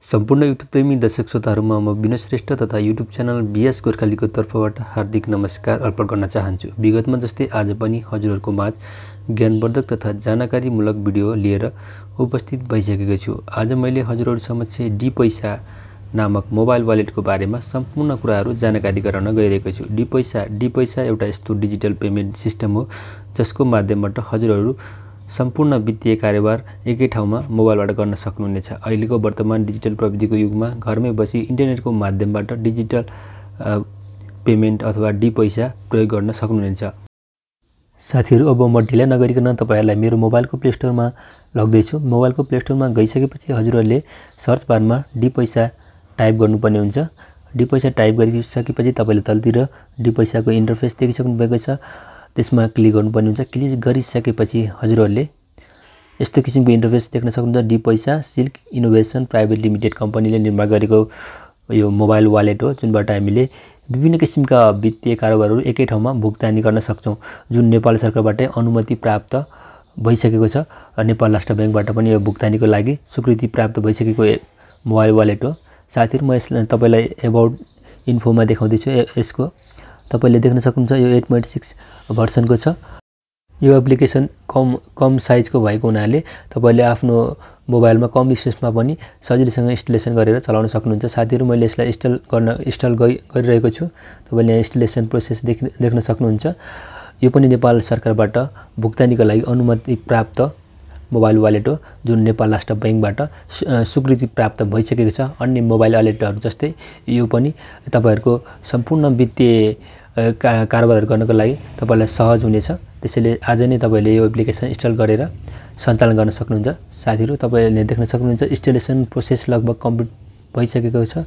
सम्पूर्ण युट्युब प्रेमी दर्शक श्रोताहरुमा म विनोद श्रेष्ठ तथा युट्युब च्यानल बीएस गोर्खालीको तर्फबाट हार्दिक नमस्कार अर्पण गर्न चाहन्छु। विगतमा जस्तै आज पनि हजुरहरुको माझ ज्ञानवर्धक तथा जानकारीमूलक भिडियो लिएर उपस्थित भइसकेको छु। आज मैले हजुरहरु समक्ष dPaisa नामक मोबाइल वालेटको बारेमा सम्पूर्ण कुराहरु जानकारी गराउन गइरहेको छु। dPaisa एउटा यस्तो डिजिटल पेमेन्ट सिस्टम हो जसको माध्यमबाट हजुरहरु सम्पूर्ण वित्तीय कारोबार एकै ठाउँमा मोबाइलबाट गर्न सक्नुहुनेछ। अहिलेको वर्तमान डिजिटल प्रविधिको युगमा घरमै बसी इन्टरनेटको माध्यमबाट डिजिटल पेमेन्ट अथवा dPaisa प्रयोग गर्न सक्नुहुनेछ। साथीहरु, अब म ढिला नगरिकन तपाईहरुलाई मेरो मोबाइलको प्ले स्टोरमा लग्दै छु। मोबाइलको प्ले स्टोरमा गइसकेपछि हजुरहरुले सर्च बारमा dPaisa टाइप गर्नुपर्ने हुन्छ। dPaisa टाइप गरिसकेपछि तपाईले तलतिर dPaisa को इन्टरफेस देखिसक्नु भएको छ। त्यसमा क्लिक गर्नुपर्ने हुन्छ। क्लिक गरिसकेपछि हजुरहरुले यस्तो किसिमको इन्टरफेस देख्न सक्नुहुन्छ। dPaisa silk innovation private limited कम्पनीले निर्माण गरेको यो मोबाइल वालेट हो, जुनबाट हामीले विभिन्न किसिमका वित्तीय कारोबारहरू एकै ठाउँमा भुक्तानी गर्न सक्छौं, जुन नेपाल सरकारबाट अनुमति प्राप्त भइसकेको छ। नेपाल राष्ट्र बैंकबाट पनि यो भुक्तानीको लागि स्वीकृति प्राप्त भइसकेको मोबाइल वालेट हो। साथीहरु, म यसलाई तपाईलाई अबाउट इन्फोमा देखाउँदै छु। यसको तपाईले देख्न सक्नुहुन्छ यो 8.6 भर्सनको छ। यो एप्लिकेसन कम साइजको भएको हुनाले तपाईले आफ्नो मोबाइलमा कम स्पेसमा पनि सजिलैसँग इन्स्टलेसन गरेर चलाउन सक्नुहुन्छ। साथीहरु, मैले यसलाई इन्स्टल गरिरहेको छु। तपाईले यहाँ इन्स्टलेसन प्रोसेस देख्न सक्नुहुन्छ। यो पनि नेपाल सरकारबाट भुक्तानीको लागि अनुमति प्राप्त मोबाइल वालेट हो, जुन नेपाल राष्ट्र बैंकबाट स्वीकृति प्राप्त भइसकेको छ। अन्य मोबाइल वालेटहरु जस्तै यो पनि तपाईहरुको सम्पूर्ण वित्तीय कारोबार गर्नको लागि तपाईलाई सहज हुनेछ। त्यसैले आज नै तपाईले यो एप्लिकेसन इन्स्टल गरेर सञ्चालन गर्न सक्नुहुन्छ। साथीहरु, तपाईले देख्न सक्नुहुन्छ इन्स्टलेसन प्रोसेस लगभग कम्प्लिट भइसकेको छ।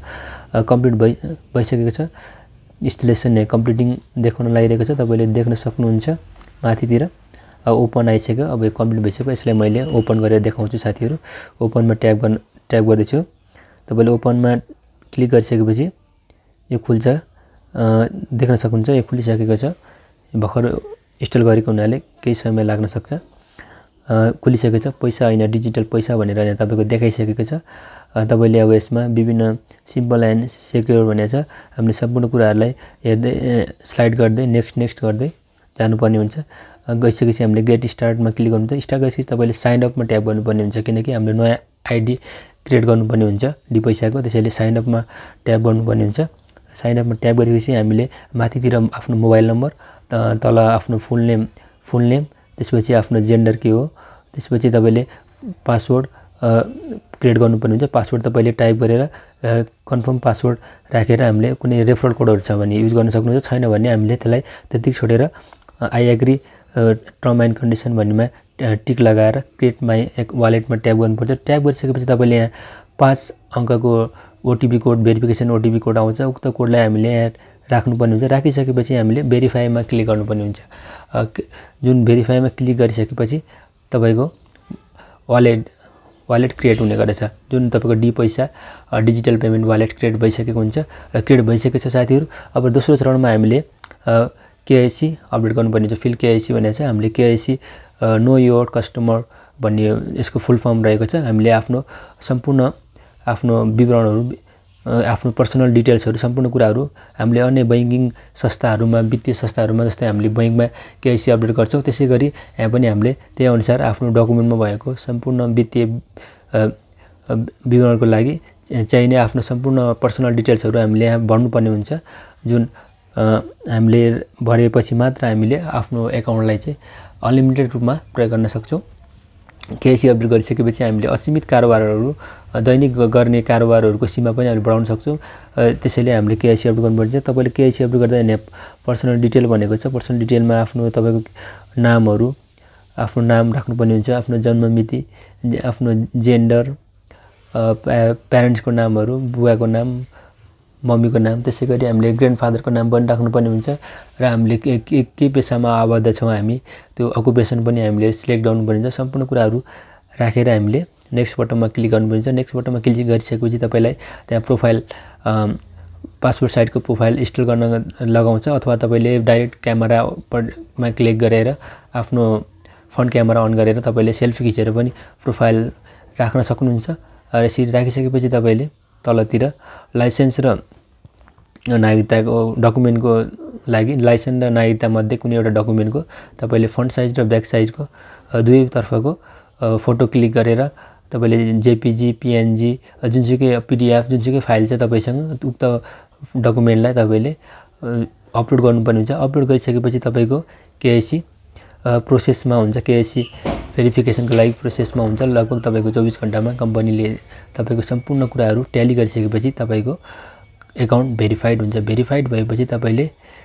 इन्स्टलेसन कम्प्लिटिङ देखाउन लागिरहेको छ। तपाईले देख्न सक्नुहुन्छ माथितिर ओपन आइसक्यो। अब यो कम्प्लिट भइसक्यो। यसलाई मैले ओपन गरेर देखाउँछु। साथीहरु, ओपनमा ट्याप गर्दै छु। तपाईले ओपनमा क्लिक गरिसकेपछि यो खुल्छ। देख्न सक्नुहुन्छ यो खुलिसकेको छ। भर्खर इन्स्टल गरेको हुनाले केही समय लाग्न सक्छ। खुलिसकेको छ। पैसा हैन डिजिटल पैसा भनेर यहाँ तपाईको देखाइसकेको छ। तपाईले अब यसमा विभिन्न सिम्पल एन्ड सेक्युर भनेको छ। हामीले सम्पूर्ण कुराहरुलाई हेर्दै स्लाइड गर्दै नेक्स्ट गर्दै जानुपर्ने हुन्छ। गइसकेपछि हामीले गेट स्टार्टमा क्लिक गर्नुहुन्छ। स्टार्ट गरेपछि तपाईले साइन अपमा ट्याप गर्नुपर्ने हुन्छ, किनकि हामीले नयाँ आइडी क्रिएट गर्नुपर्ने हुन्छ dPaisa को। त्यसैले साइन अपमा ट्याप गर्नुपर्ने हुन्छ। साइन अपमा ट्याप गरेपछि हामीले माथितिर आफ्नो मोबाइल नम्बर, तल आफ्नो फुल नेम, त्यसपछि आफ्नो जेन्डर के हो, त्यसपछि तपाईले पासवर्ड क्रिएट गर्नुपर्ने हुन्छ। पासवर्ड तपाईले टाइप गरेर कन्फर्म पासवर्ड राखेर हामीले कुनै रेफरल कोडहरु छ भने युज गर्न सक्नुहुन्छ। छैन भने हामीले त्यसलाई त्यतिकै छोडेर I agree term and condition भन्नेमा टिक लगाएर क्रिएट माई वालेटमा ट्याप गर्नुपर्छ। ट्याप गरिसकेपछि तपाईले यहाँ 5 अंकको OTP code, verification OTP code आउँछ। उक्त कोडलाई हामीले यहाँ राख्नुपर्ने हुन्छ। राखिसकेपछि हामीले भेरिफाईमा क्लिक गर्नुपर्ने हुन्छ। जुन भेरिफाईमा क्लिक गरिसकेपछि तपाईको वालेट क्रिएट हुने गर्दछ, जुन तपाईको dPaisa digital payment wallet create भइसकेको हुन्छ र क्रिएट भइसकेको छ। साथीहरु, अब दोस्रो चरणमा हामीले केआईसी अपडेट गर्नुपर्ने हुन्छ। फिल केआईसी भनेको छ हामीले केआईसी नो योर कस्टमर भन्ने यसको फुल फर्म रहेको छ। हामीले आफ्नो विवरणहरु, आफ्नो पर्सनल डिटेल्सहरु, सम्पूर्ण कुराहरु हामीले अन्य बैंकिङ संस्थाहरुमा, वित्तीय संस्थाहरुमा जस्तै हामीले बैंकमा केआईसी अपडेट गर्छौं, त्यसैगरी यहाँ पनि हामीले त्यही अनुसार आफ्नो डकुमेन्टमा भएको सम्पूर्ण वित्तीय विवरणको लागि चाहिने आफ्नो सम्पूर्ण पर्सनल डिटेल्सहरु हामीले यहाँ भर्नुपर्ने हुन्छ। जुन हामीले भरेपछि मात्र हामीले आफ्नो एकाउन्टलाई चाहिँ अनलिमिटेड रूपमा प्रयोग गर्न सक्छौं। केआईसी अपडेट गरिसकेपछि हामीले असीमित कारोबारहरु, दैनिक गर्ने कारोबारहरुको सीमा पनि हामीले बढाउन सक्छौं। त्यसैले हामीले केआईसी अपडेट गर्नुपर्छ। तपाईले केआईसी अपडेट गर्दा यहाँ पर्सनल डिटेल भनेको छ। पर्सनल डिटेलमा आफ्नो तपाईको नामहरु, आफ्नो नाम राख्नुपर्ने हुन्छ, आफ्नो जन्म मिति, आफ्नो जेन्डर, प्यारेन्ट्सको नामहरु, बुवाको नाम, मम्मीको नाम, त्यसैगरी हामीले ग्रान्डफादरको नाम पनि राख्नुपर्ने हुन्छ। र हामीले के पेशामा आबद्ध छौं हामी, त्यो अकुपेसन पनि हामीले सिलेक्ट गर्नुपर्ने हुन्छ। सम्पूर्ण कुराहरु राखेर हामीले नेक्स्ट बटनमा क्लिक गर्नुपर्ने हुन्छ। नेक्स्ट बटनमा क्लिक गरिसकेपछि तपाईलाई त्यहाँ प्रोफाइल पासपोर्ट साइटको प्रोफाइल इन्स्टल गर्न लगाउँछ, अथवा तपाईले डाइरेक्ट क्यामेरामा क्लिक गरेर आफ्नो फ्रन्ट क्यामेरा अन गरेर तपाईले सेल्फी खिचेर पनि प्रोफाइल राख्न सक्नुहुन्छ। यसरी राखिसकेपछि तपाईले तलतिर लाइसेन्स र नागरिकताको डकुमेन्टको लागि लाइसेन्स र नागरिकता मध्ये कुनै एउटा डकुमेन्टको तपाईले फ्रन्ट साइज र ब्याक साइडको दुवै तर्फको फोटो क्लिक गरेर तपाईले जेपीजी पीएनजी जुनसुकै पीडीएफ जुनसुकै फाइल छ तपाईसँग उक्त डकुमेन्टलाई तपाईले अपलोड गर्नुपर्ने हुन्छ। अपलोड गरिसकेपछि तपाईको केवाइसी प्रोसेसमा हुन्छ। केवाइसी भेरिफिकेसनको लागि प्रोसेसमा हुन्छ। लगभग तपाईको 24 घण्टामा कम्पनीले तपाईको सम्पूर्ण कुराहरू ट्याली गरिसकेपछि तपाईको एकाउन्ट भेरिफाइड हुन्छ। भेरिफाइड भएपछि तपाईले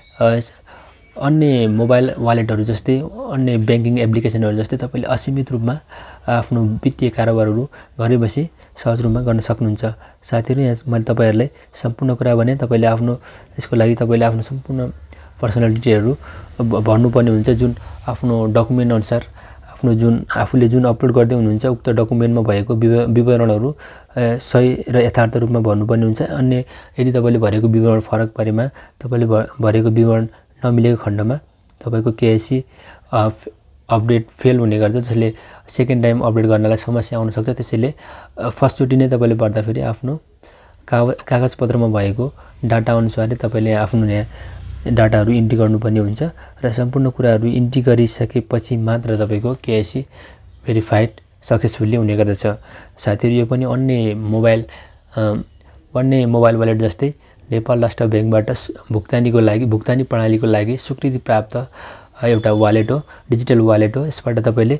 अन्य मोबाइल वालेटहरु जस्तै अन्य बैंकिङ एप्लिकेसनहरु जस्तै तपाईले असीमित रूपमा आफ्नो वित्तीय कारोबारहरु घरै बसी सहज रूपमा गर्न सक्नुहुन्छ। साथीहरु, यहाँ मैले तपाईहरुलाई सम्पूर्ण कुरा भने तपाईले आफ्नो यसको लागि तपाईले आफ्नो सम्पूर्ण पर्सनल डिटेलहरु भर्नुपर्ने हुन्छ, जुन आफ्नो डकुमेन्ट अनुसार आफ्नो जुन आफूले जुन अपलोड गर्दै हुनुहुन्छ उक्त डकुमेन्टमा भएको विवरणहरु सही र यथार्थ रूपमा भर्नुपर्ने हुन्छ। अन्य यदि तपाईले भरेको विवरण फरक परेमा तपाईले भरेको विवरण नमिलेको खण्डमा तपाईको केवाइसी अपडेट फेल हुने गर्छ, जसले सेकेन्ड टाइम अपडेट गर्नलाई समस्या आउन सक्छ। त्यसैले फर्स्ट चोटी नै तपाईले भर्दा फेरि आफ्नो कागजपत्रमा भएको डाटा अनुसारले तपाईले आफ्नो डाटाहरु इन्ट्री गर्नुपर्ने हुन्छ र सम्पूर्ण कुराहरु इन्ट्री गरिसकेपछि मात्र तपाईको केवाइसी भेरिफाइड सक्सेसफुली हुने गर्दछ। साथीहरु, यो पनि अन्य मोबाइल वालेट जस्तै नेपाल राष्ट्र बैंकबाट भुक्तानी प्रणालीको लागि स्वीकृति प्राप्त एउटा वालेट हो, डिजिटल वालेट हो। यसबाट तपाईले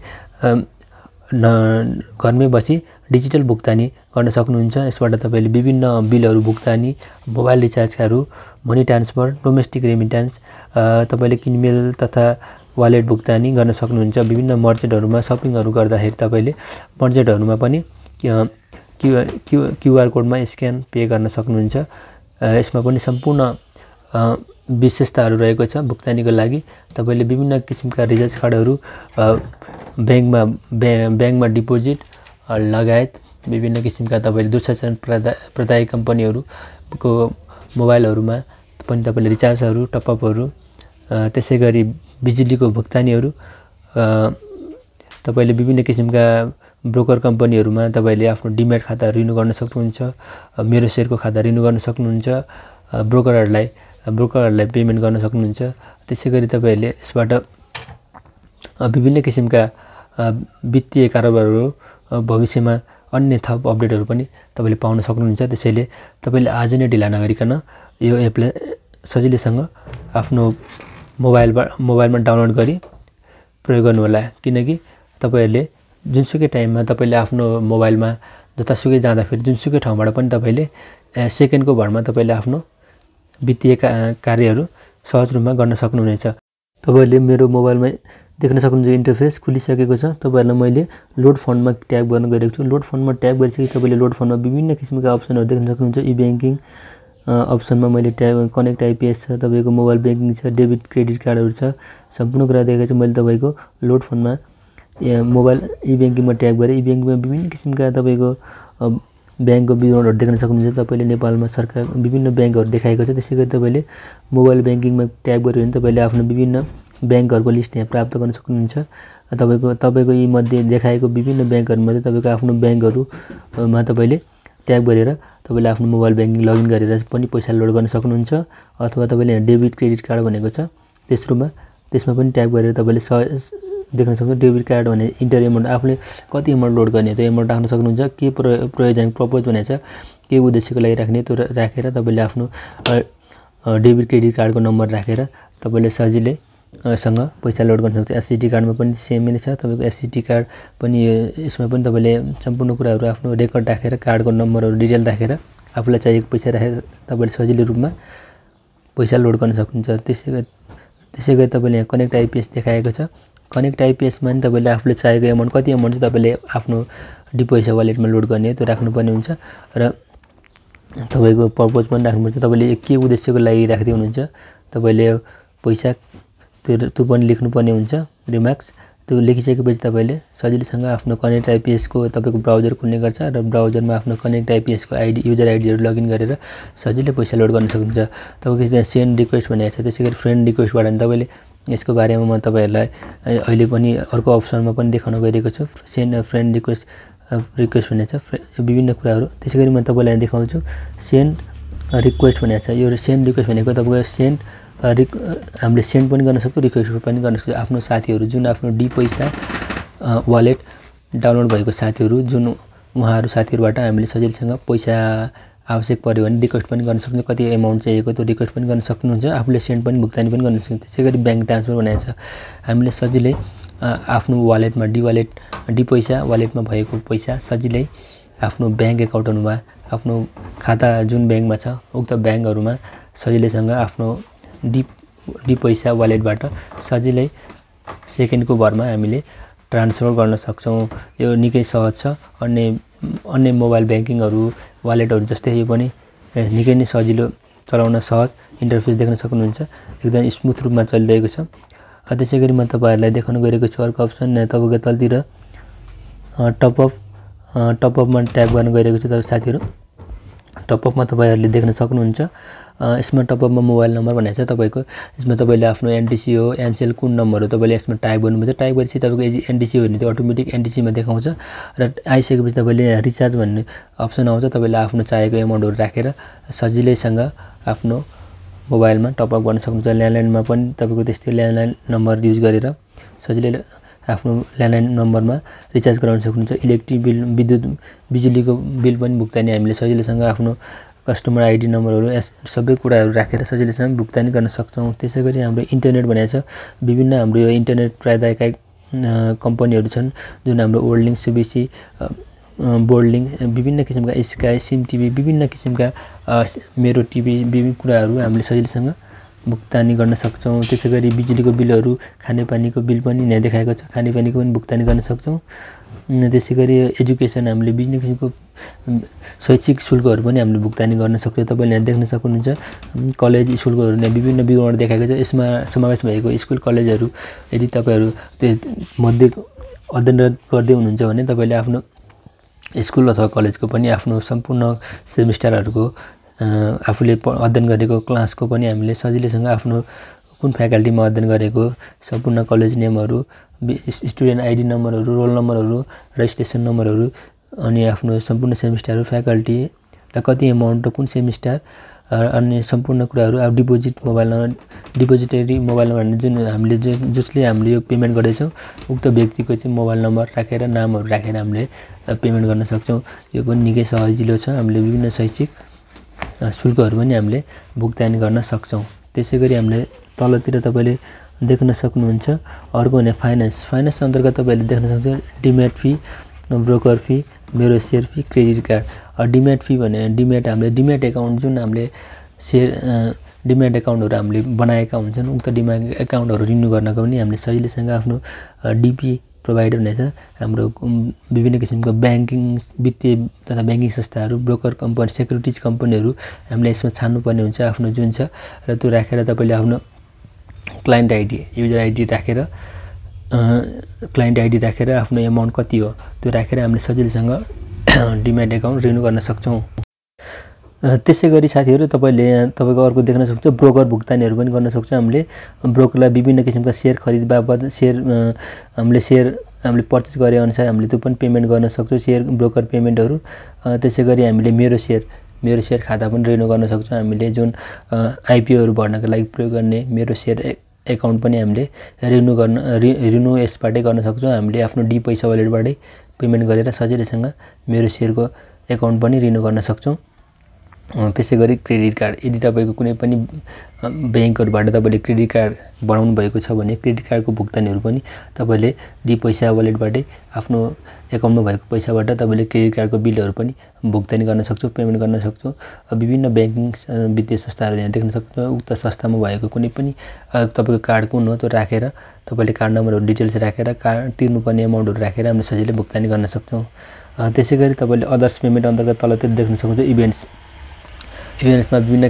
घरमै बसी डिजिटल भुक्तानी गर्न सक्नुहुन्छ। यसबाट तपाईले विभिन्न बिलहरु भुक्तानी, मोबाइल रिचार्जहरु, मनी ट्रान्सफर, डोमेस्टिक रेमिट्यान्स, तपाईले किनमेल तथा वालेट भुक्तानी गर्न सक्नुहुन्छ। विभिन्न मर्चेन्टहरुमा शपिङहरु गर्दाखेरि तपाईले मर्चेन्टहरुमा पनि क्यूआर कोडमा स्क्यान पे गर्न सक्नुहुन्छ। यसमा पनि सम्पूर्ण विशेषताहरु रहेको छ। भुक्तानीको लागि तपाईले विभिन्न किसिमका रिचार्ज कार्डहरु बैंकमा डिपोजिट लगायत विभिन्न किसिमका तपाईले दूरसञ्चार प्रदायक कम्पनीहरुको मोबाइलहरुमा पनि तपाईले रिचार्जहरु, टपअपहरु, त्यसैगरी बिजुलीको भुक्तानीहरु, तपाईले विभिन्न किसिमका ब्रोकर कम्पनीहरुमा तपाईले आफ्नो डिमेट खाता रिन्यू गर्न सक्नुहुन्छ। मेरो शेयरको खाता रिन्यू गर्न सक्नुहुन्छ। ब्रोकरहरुलाई पेमेन्ट गर्न सक्नुहुन्छ। त्यसैगरी तपाईले यसबाट विभिन्न किसिमका वित्तीय कारोबारहरु भविष्यमा अन्य थप अपडेटहरु पनि तपाईले पाउन सक्नुहुन्छ। त्यसैले तपाईले आज नै ढिला नगरिकन यो एपलाई सजिलैसँग आफ्नो मोबाइलमा डाउनलोड गरी प्रयोग गर्नु होला, किनकि तपाईहरुले जुनसुकै टाइममा तपाईले आफ्नो मोबाइलमा जतासुकै जाँदा फेरि जुनसुकै ठाउँबाट पनि तपाईले सेकेन्डको भरमा तपाईले आफ्नो वित्तीय कार्यहरु सहज रूपमा गर्न सक्नुहुनेछ। तपाईले मेरो मोबाइलमा देख्न सक्नुहुन्छ इन्टरफेस खुलिसकेको छ। तपाईहरुलाई मैले लोड फन्डमा ट्याब गर्न गइरहेको छु। लोड फन्डमा ट्याब गरिसकेपछि तपाईले लोड फन्डमा विभिन्न किसिमका अप्सनहरु देख्न सक्नुहुन्छ। ई बैंकिङ अप्सनमा मैले ट्याब कनेक्ट आईपीएस छ, तपाईको मोबाइल बैंकिङ छ, डेबिट क्रेडिट कार्डहरु छ, सम्पूर्ण कुरा देखाएको छ। मैले तपाईको लोड फन्डमा मोबाइल ई बैंकिङमा ट्याब गरे। ई बैंकिङमा विभिन्न किसिमका तपाईको बैंकको विवरणहरु देख्न सक्नुहुन्छ। तपाईले नेपालमा सरकार विभिन्न बैंकहरु देखाएको छ। त्यसैगरी तपाईले मोबाइल बैंकिङमा ट्याब गर्यो भने तपाईले आफ्नो विभिन्न बैंकहरुको लिस्ट यहाँ प्राप्त गर्न सक्नुहुन्छ। तपाईको यी मध्ये देखाएको विभिन्न बैंकहरु मध्ये तपाईको आफ्नो बैंकहरुमा तपाईले ट्याब गरेर तपाईले आफ्नो मोबाइल बैंकिङ लगइन गरेर पनि पैसा लोड गर्न सक्नुहुन्छ। अथवा तपाईले यहाँ डेबिट क्रेडिट कार्ड भनेको छ, त्यसमा पनि ट्याब गरेर तपाईले देख्न सक्नुहुन्छ। डेबिट कार्ड भने इन्टर एमाउन्ट आफूले कति एमाउन्ट लोड गर्ने त्यो एमाउन्ट राख्न सक्नुहुन्छ। के प्रयोजन प्रपोज भनेको छ, के उद्देश्यको लागि राख्ने त्यो राखेर तपाईले आफ्नो डेबिट क्रेडिट कार्डको नम्बर राखेर तपाईले सजिलैसँग पैसा लोड गर्न सक्नुहुन्छ। एससीडी कार्डमा पनि सेम नै छ। तपाईको एससीडी कार्ड पनि यसमा पनि तपाईले सम्पूर्ण कुराहरु आफ्नो रेकर्ड राखेर कार्डको नम्बरहरु डिटेल राखेर आफूलाई चाहिएको पैसा राखेर तपाईले सजिलो रूपमा पैसा लोड गर्न सक्नुहुन्छ। त्यसैगरी तपाईले यहाँ कनेक्ट आईपीएस देखाएको छ। कनेक्ट आईपीएसमा नि तपाईले आफूले चाहेको एमाउन्ट कति एमाउन्ट चाहिँ तपाईले आफ्नो dPaisa वालेटमा लोड गर्ने त्यो राख्नुपर्ने हुन्छ र तपाईको पर्पज पनि राख्नुपर्छ। तपाईले के उद्देश्यको लागि राख्दै हुनुहुन्छ तपाईले पैसा त्यो पनि लेख्नुपर्ने हुन्छ। रिमार्क्स त्यो लेखिसकेपछि तपाईले सजिलैसँग आफ्नो कनेक्ट आईपीएस को तपाईको ब्राउजर खुल्ने गर्छ र ब्राउजरमा आफ्नो कनेक्ट आईपीएस को आईडी युजर आईडीहरु लगइन गरेर सजिलै पैसा लोड गर्न सक्नुहुन्छ। तपाईको यहाँ सेन्ड रिक्वेस्ट भनेको छ। त्यसैगरी फ्रेन्ड रिक्वेस्टबाट नि तपाईले यसको बारेमा म तपाईहरुलाई अहिले पनि अर्को अप्सनमा पनि देखाउन गइरहेको छु। सेन्ड फ्रेन्ड रिक्वेस्ट रिक्वेस्ट भनेको छ विभिन्न कुराहरू। त्यसैगरी म तपाईलाई देखाउँछु सेन्ड रिक्वेस्ट भनेको छ। यो सेन्ड रिक्वेस्ट भनेको तपाईको सेन्ड हामीले सेन्ड पनि गर्न सक्छौँ, रिक्वेस्ट पनि गर्न सक्छौँ। आफ्नो साथीहरू जुन आफ्नो dPaisa वालेट डाउनलोड भएको साथीहरू जुन उहाँहरू साथीहरूबाट हामीले सजिलैसँग पैसा आवश्यक पर्यो भने रिक्वेस्ट पनि गर्न सक्नुहुन्छ। कति एमाउन्ट चाहिएको त्यो रिक्वेस्ट पनि गर्न सक्नुहुन्छ। आफूले सेन्ड पनि भुक्तानी पनि गर्न सक्नुहुन्छ। त्यसैगरी ब्याङ्क ट्रान्सफर भनेको छ हामीले सजिलै आफ्नो वालेटमा dPaisa वालेटमा भएको पैसा सजिलै आफ्नो ब्याङ्क एकाउन्टमा आफ्नो खाता जुन ब्याङ्कमा छ उक्त ब्याङ्कहरुमा सजिलैसँग आफ्नो dPaisa वालेटबाट सजिलै सेकेन्डको भरमा हामीले ट्रान्सफर गर्न सक्छौं। यो निकै सहज छ। अन्य मोबाइल ब्याङ्किङहरु वालेटहरु जस्तै यो पनि निकै नै सजिलो चलाउन सहज इन्टरफेस देख्न सक्नुहुन्छ। एकदम स्मुथ रूपमा चलिरहेको छ। त्यसैगरी म तपाईहरुलाई देखाउन गइरहेको छु अर्को अप्सन तपाईको तलतिर टप अप मा ट्याप गर्न गइरहेको छु साथीहरु। टप अप मा तपाईहरुले देख्न सक्नुहुन्छ। यसमा टप अप मा मोबाइल नम्बर भनेको छ तपाईको। यसमा तपाईले आफ्नो एनटीसी हो एनसीएल कुन नम्बर हो तपाईले यसमा टाइप गर्नुपर्छ। टाइप गरेपछि तपाईको एनटीसी हो भने त्यो अटोमेटिक एनटीसी मा देखाउँछ र आइसकेपछि तपाईले रिचार्ज भन्ने अप्सन आउँछ। तपाईले आफ्नो चाहेको एमाउन्टहरु राखेर सजिलैसँग आफ्नो मोबाइलमा टप अप गर्न सक्नुहुन्छ। ल्यान्डलाइनमा पनि तपाईको त्यस्तै ल्यान्डलाइन नम्बर युज गरेर सजिलै आफ्नो ल्यान्डलाइन नम्बरमा रिचार्ज गराउन सक्नुहुन्छ। इलेक्ट्रिक बिल बिजुलीको बिल पनि भुक्तानी हामीले सजिलैसँग आफ्नो कस्टमर आईडी नम्बरहरु सबै कुराहरु राखेर सजिलैसँग भुक्तानी गर्न सक्छौं। त्यसैगरी हाम्रो इन्टरनेट भनेको छ विभिन्न हाम्रो यो इन्टरनेट प्राविधिक कम्पनीहरु छन् जुन हाम्रो वर्ल्डलिंक सीबीसी बोर्डलिंक विभिन्न किसिमका स्काई सिम टिभी विभिन्न किसिमका मेरो टिभी विभिन्न कुराहरु हामीले सजिलैसँग भुक्तानी गर्न सक्छौं। त्यसैगरी बिजुलीको बिलहरु खानेपानीको बिल पनि यहाँ देखाएको छ। खानेपानीको पनि भुक्तानी गर्न सक्छौं। त्यसैगरी एजुकेसन हामीले विभिन्न किसिमको शैक्षिक शुल्कहरु पनि हामीले भुक्तानी गर्न सक्छौं। तपाईले यहाँ देख्न सक्नुहुन्छ कलेज स्कुलहरु यहाँ विभिन्न विवरण देखाएको छ। यसमा समावेश भएको स्कुल कलेजहरु यदि तपाईहरु त्यो मध्ये अध्ययन गर्दै हुनुहुन्छ भने तपाईले आफ्नो स्कुल अथवा कलेजको पनि आफ्नो सम्पूर्ण सेमेस्टरहरुको आफूले अध्ययन गरेको क्लासको पनि हामीले सजिलैसँग आफ्नो कुन फ्याकल्टीमा अध्ययन गरेको सम्पूर्ण कलेज नेमहरु स्टुडेन्ट आईडी नम्बरहरु रोल नम्बरहरु रजिस्ट्रेसन नम्बरहरु अनि आफ्नो सम्पूर्ण सेमेस्टर फ्याकल्टी र कति एमाउन्ट कुन सेमेस्टर अन्य सम्पूर्ण कुराहरु अब डिपोजिटरी मोबाइल नम्बर जुन हामीले जसले हामीले यो पेमेन्ट गर्दैछौं उक्त व्यक्तिको चाहिँ मोबाइल नम्बर राखेर नामहरु राखेर हामीले पेमेन्ट गर्न सक्छौं। यो पनि निकै सजिलो छ। हामीले विभिन्न शैक्षिक शुल्कहरु पनि हामीले भुक्तानी गर्न सक्छौं। त्यसैगरी हामीले तलतिर तपाईले देख्न सक्नुहुन्छ अर्को भने फाइनान्स अन्तर्गत तपाईले देख्न सक्नुहुन्छ डिमेट फी ब्रोकर फी मेरो share fee credit card. Demat fee भने डिमेट हामीले डिमेट एकाउन्ट जुन हामीले शेयर डिमेट एकाउन्टहरु हामीले बनाएका हुन्छन् उक्त डिमेट एकाउन्टहरु रिन्यू गर्नको पनि हामीले सजिलैसँग आफ्नो डीपी प्रोवाइडर हुनेछ। हाम्रो विभिन्न किसिमको बैंकिङ वित्तीय तथा बैंकिङ संस्थाहरु ब्रोकर कम्पनी सेक्युरिटीज कम्पनीहरु हामीले यसमा छान्नु पर्ने हुन्छ आफ्नो जुन छ र त्यो राखेर तपाईले आफ्नो क्लाइन्ट आईडी युजर आईडी राखेर क्लाइन्ट आईडी राखेर आफ्नो एमाउन्ट कति हो त्यो राखेर हामीले सजिलैसँग डिमेट एकाउन्ट रिन्यू गर्न सक्छौं। त्यसैगरी साथीहरु तपाईले तपाईको अर्को देख्न सक्नुहुन्छ ब्रोकर भुक्तानीहरु पनि गर्न सक्छौं। हामीले ब्रोकरलाई विभिन्न किसिमका शेयर खरिद बापत हामीले पर्चेज गरे अनुसार हामीले त्यो पनि पेमेन्ट गर्न सक्छौं शेयर ब्रोकर पेमेन्टहरु। त्यसैगरी हामीले मेरो शेयर खाता पनि रिन्यू गर्न सक्छौं। हामीले जुन आईपीओहरु भर्नको लागि प्रयोग गर्ने मेरो शेयर एकाउन्ट पनि हामीले रिन्यू यसबाटै गर्न सक्छौं। हामीले आफ्नो dPaisa वालेटबाटै पेमेन्ट गरेर सजिलैसँग मेरो शेयरको एकाउन्ट पनि रिन्यू गर्न सक्छौं। त्यसैगरी क्रेडिट कार्ड यदि तपाईको कुनै पनि बैंकहरुबाट तपाईले क्रेडिट कार्ड बनाउनु भएको छ भने क्रेडिट कार्डको भुक्तानीहरु पनि तपाईले dPaisa वालेटबाटै आफ्नो एकाउन्टमा भएको पैसाबाट तपाईले क्रेडिट कार्डको बिलहरु पनि भुक्तानी गर्न सक्छौ पेमेन्ट गर्न सक्छौ। विभिन्न बैंकिङ वित्तीय संस्थाहरु यहाँ देख्न सक्नुहुन्छ। उक्त संस्थामा भएको कुनै पनि तपाईको कार्ड कुन हो त्यो राखेर तपाईले कार्ड नम्बरहरु डिटेल्स राखेर कार्ड तिर्नुपर्ने एमाउन्टहरु राखेर हामीले सजिलै भुक्तानी गर्न सक्छौं। त्यसैगरी तपाईले अदर्स पेमेन्ट अन्तर्गत तलतिर देख्न सक्नुहुन्छ इभेन्ट्समा विभिन्न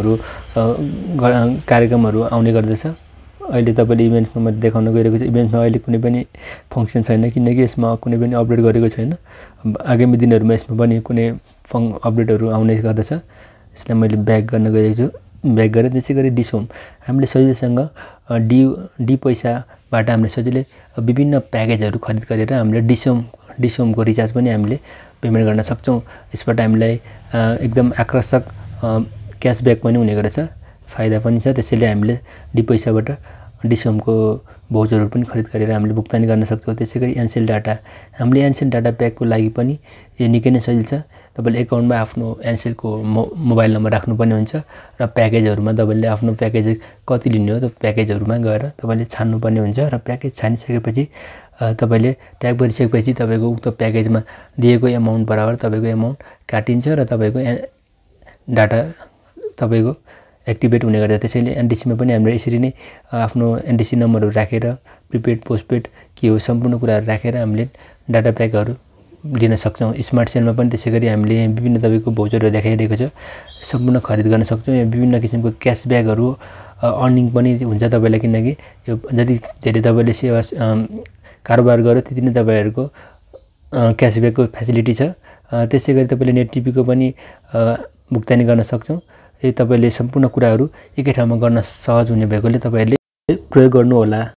कार्यक्रमहरु आउने गर्दछ। अहिले तपाईले इभेन्ट्समा म देखाउन गइरहेको छु। इभेन्ट्समा अहिले कुनै पनि फंक्सन छैन किनकि यसमा कुनै पनि अपडेट गरेको छैन। आगामी दिनहरुमा यसमा पनि कुनै अपडेटहरु आउने गर्दछ। यसलाई मैले ब्याक गर्न गइरहेको छु। ब्याक गरे त्यसैगरी डिसोम हामीले सजिलैसँग dPaisa बाट हामीले सजिलै विभिन्न प्याकेजहरु खरिद गरेर हामीले डिस होमको रिचार्ज पनि हामीले पेमेन्ट गर्न सक्छौँ। यसबाट हामीलाई एकदम आकर्षक क्यासब्याक पनि हुने गर्छ, फाइदा पनि छ। त्यसैले हामीले dPaisaबाट डिस होमको भाउचरहरू पनि खरिद गरेर हामीले भुक्तानी गर्न सक्छौँ। त्यसैगरी एनसेल डाटा, हामीले एनसेल डाटा प्याकको लागि पनि यो निकै नै सजिलो छ। तपाईले एकाउन्टमा आफ्नो एनसेलको मोबाइल नम्बर राख्नुपर्ने हुन्छ र प्याकेजहरुमा तपाईले आफ्नो प्याकेज कति लिने हो त्यो प्याकेजहरुमा गएर तपाईले छान्नुपर्ने हुन्छ र प्याकेज छानिसकेपछि तपाईले ट्याग गरिसकेपछि तपाईको उक्त प्याकेजमा दिएको एमाउन्ट बराबर तपाईको एमाउन्ट काटिन्छ र तपाईको डाटा तपाईको एक्टिभेट हुने गर्छ। त्यसैले एनडीसीमा पनि हामीले यसरी नै आफ्नो एनडीसी नम्बरहरु राखेर प्रिपेड पोस्टपेड के हो सम्पूर्ण कुराहरु राखेर हामीले डाटा प्याकहरु लिन सक्छौं। स्मार्ट सेलमा पनि त्यसैगरी हामीले विभिन्न तपाईको भाउचरहरु देखाइरहेको छ, सम्पूर्ण खरिद गर्न सक्छौं। यहाँ विभिन्न किसिमको क्याशब्याकहरु अर्निङ पनि हुन्छ तपाईलाई, किनकि यो जति धेरै तपाईले सेवा कारोबार गर्यो त्यति नै तपाईहरुको क्याशब्याकको फ्यासिलिटी छ। त्यसैगरी तपाईले नेट टिपीको पनि भुक्तानी गर्न सक्छौं। यो तपाईले सम्पूर्ण कुराहरु एकै ठाउँमा गर्न सहज हुने भएकोले तपाईहरुले प्रयोग गर्नु होला।